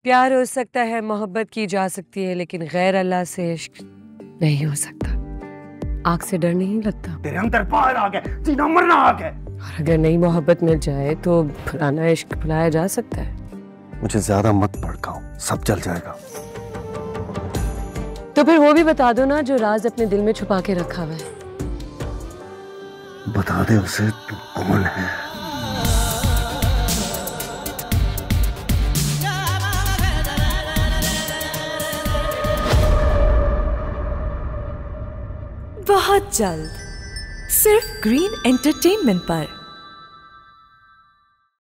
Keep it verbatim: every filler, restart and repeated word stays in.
प्यार हो सकता है, मोहब्बत की जा सकती है, लेकिन गैर अल्लाह से इश्क नहीं हो सकता। आग से डर नहीं लगता। तेरे अंदर फायर आ गया, जीना मरना आ गया। और अगर नई मोहब्बत मिल जाए तो पुराना इश्क भुलाया जा सकता है। मुझे ज्यादा मत भड़काओ, सब चल जाएगा। तो फिर वो भी बता दो ना जो राज अपने दिल में छुपा के रखा हुआ है। बता दे उसे तू कौन है। बहुत जल्द सिर्फ ग्रीन एंटरटेनमेंट पर।